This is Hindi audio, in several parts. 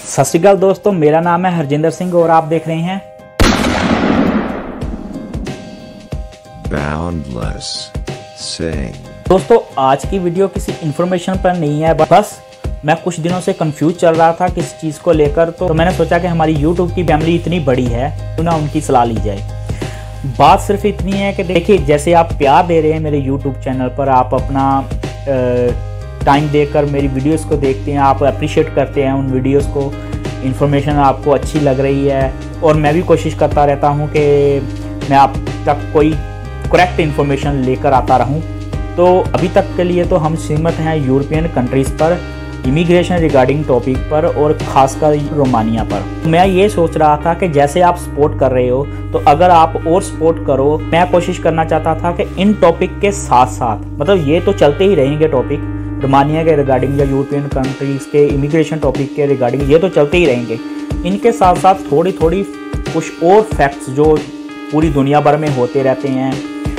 सत श्री अकाल दोस्तों, मेरा नाम है हरजिंदर सिंह और आप देख रहे हैं Boundless Sing। दोस्तों आज की वीडियो किसी इन्फॉर्मेशन पर नहीं है, बस मैं कुछ दिनों से कंफ्यूज चल रहा था किस चीज़ को लेकर। तो मैंने सोचा कि हमारी YouTube की फैमिली इतनी बड़ी है तो ना उनकी सलाह ली जाए। बात सिर्फ इतनी है कि देखिए, जैसे आप प्यार दे रहे हैं मेरे YouTube चैनल पर, आप अपना टाइम देकर मेरी वीडियोस को देखते हैं, आप अप्रिशिएट करते हैं उन वीडियोस को, इन्फॉर्मेशन आपको अच्छी लग रही है और मैं भी कोशिश करता रहता हूं कि मैं आप तक कोई करेक्ट इन्फॉर्मेशन लेकर आता रहूं। तो अभी तक के लिए तो हम सीमित हैं यूरोपियन कंट्रीज़ पर, इमिग्रेशन रिगार्डिंग टॉपिक पर और ख़ासकर रोमानिया पर। मैं ये सोच रहा था कि जैसे आप सपोर्ट कर रहे हो तो अगर आप और सपोर्ट करो। मैं कोशिश करना चाहता था कि इन टॉपिक के साथ साथ, मतलब ये तो चलते ही रहेंगे टॉपिक रोमानिया के रिगार्डिंग या यूरोपियन कंट्रीज़ के इमिग्रेशन टॉपिक के रिगार्डिंग, ये तो चलते ही रहेंगे। इनके साथ साथ थोड़ी थोड़ी कुछ और फैक्ट्स जो पूरी दुनिया भर में होते रहते हैं,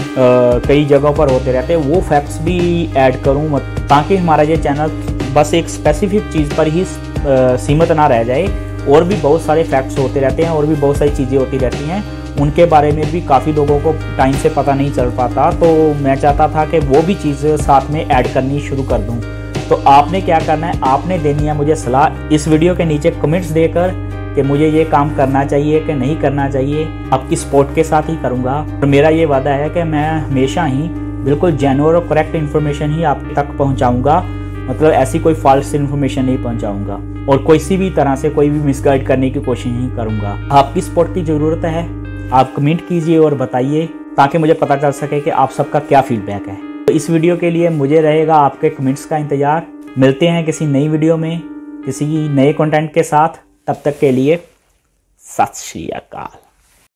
कई जगहों पर होते रहते हैं, वो फैक्ट्स भी ऐड करूँ ताकि हमारा ये चैनल बस एक स्पेसिफिक चीज़ पर ही सीमित ना रह जाए। और भी बहुत सारे फैक्ट्स होते रहते हैं और भी बहुत सारी चीज़ें होती रहती हैं, उनके बारे में भी काफ़ी लोगों को टाइम से पता नहीं चल पाता। तो मैं चाहता था कि वो भी चीज़ साथ में ऐड करनी शुरू कर दूं। तो आपने क्या करना है, आपने देनी है मुझे सलाह इस वीडियो के नीचे कमेंट्स देकर कि मुझे ये काम करना चाहिए कि नहीं करना चाहिए। आपकी सपोर्ट के साथ ही करूँगा और मेरा ये वादा है कि मैं हमेशा ही बिल्कुल जेन्युइन और करेक्ट इन्फॉर्मेशन ही आप तक पहुँचाऊँगा। मतलब ऐसी कोई फॉल्स इन्फॉर्मेशन नहीं पहुंचाऊंगा और किसी भी तरह से कोई भी मिसगाइड करने की कोशिश नहीं करूंगा। आपकी सपोर्ट की ज़रूरत है, आप कमेंट कीजिए और बताइए ताकि मुझे पता चल सके कि आप सबका क्या फीडबैक है। तो इस वीडियो के लिए मुझे रहेगा आपके कमेंट्स का इंतज़ार। मिलते हैं किसी नई वीडियो में किसी नए कंटेंट के साथ, तब तक के लिए सत श्री अकाल।